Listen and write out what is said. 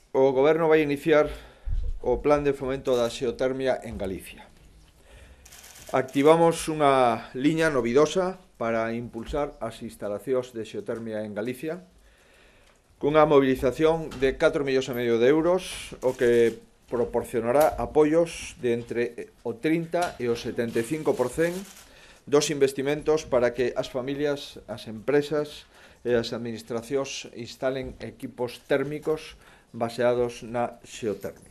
o Goberno vai iniciar o plan de fomento da xeotermia en Galicia. Activamos unha liña novidosa para impulsar as instalacións de xeotermia en Galicia, cunha movilización de 4,5 millóns de euros, o que proporcionará apoios de entre o 30 e o 75% dos investimentos para que as familias, as empresas e as administracións instalen equipos térmicos baseados na xeotermia.